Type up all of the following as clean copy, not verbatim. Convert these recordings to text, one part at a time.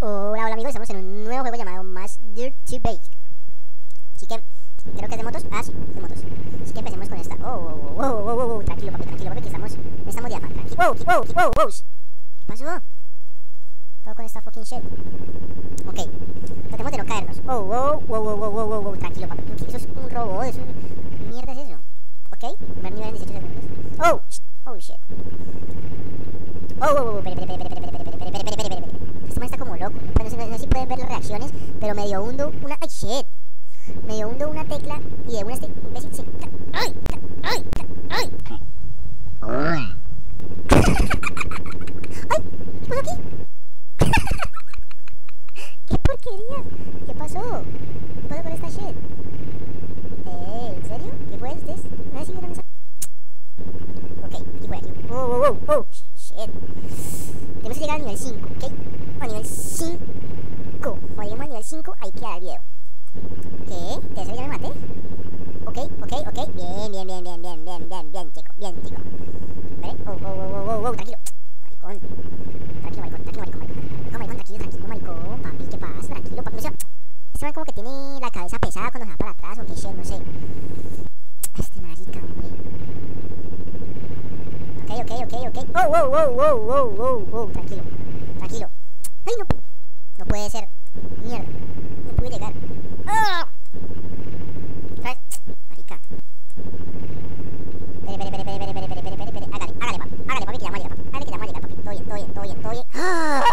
Hola, hola amigos, estamos en un nuevo juego llamado Match Dirt to Bake. Así que, creo que es de motos. Ah, sí, de motos. Así que empecemos con esta. Tranquilo papi, que estamos de afán. Tranquilo. ¿Qué pasó? Todo con esta fucking shit. Ok, tratemos de no caernos. Tranquilo papi. Eso es un robot, eso es... ¿Qué mierda es eso? Ok, primer nivel en 18 segundos. Shit. Espere. Este man está como loco. No sé si pueden ver las reacciones, pero medio hundo una... ¡Ay, shit! Medio hundo una tecla y de una este imbécil se... ¡Ay! ¿Qué pasó aquí? ¡Qué porquería! ¿Qué pasó? ¿Qué pasó con esta shit? ¿En serio? ¿Qué fue este? No sé si vieron esa... Ok, aquí fue, aquí. Shit. Tenemos que llegar al nivel 5, ¿ok? A nivel 5. Cuando lleguemos al nivel 5, ahí queda el video. ¿Qué? ¿Tercero ya me maté? Ok. Bien, chico. ¿Vale? Tranquilo. Maricón, papi, ¿qué pasa? Tranquilo, papi. Este man como que tiene la cabeza pesada cuando se va para atrás, o qué shit, no sé. Este marica, hombre. Ok. Tranquilo. Ay, no puede ser. Mierda. No pude llegar. ¡Ah! Marica. Espere. Hágale, papi, que ya va a llegar, papi. Todo bien. ¡Ah!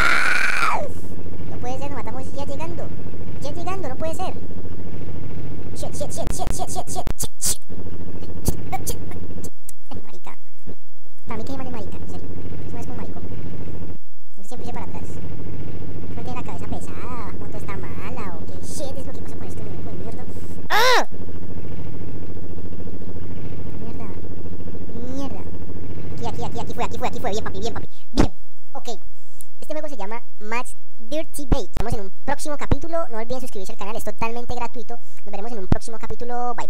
No puede ser, nos matamos ya llegando. No puede ser. Shit. Marica. Para mí que se llama marica, en serio. Eso no es como maricón. Yo siempre hice para atrás. No tiene la cabeza pesada, la moto está mala, o qué shit es lo que pasa con este muñeco de mierda. ¡Ah! Mierda. Aquí fue. Bien, papi. Bien. Ok. Este juego se llama Match Dirt to Bake. Nos vemos en un próximo capítulo. No olviden suscribirse al canal, es totalmente gratuito. Nos veremos en un próximo capítulo. Bye.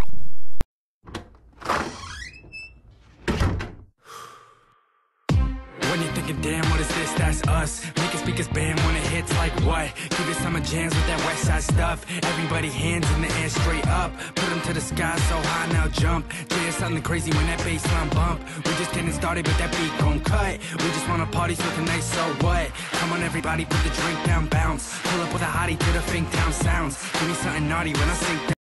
When you're thinking, damn, what is this? That's us. Making speakers bam when it hits like what? Give it summer jams with that west side stuff. Everybody hands in the air straight up. Put them to the sky so high, now jump. There's something crazy when that bass line bump. We just getting started, but that beat gon' cut. We just wanna party so tonight, so what? Come on everybody, put the drink down, bounce. Pull up with a hottie to the Fink Town sounds. Give me something naughty when I sink down.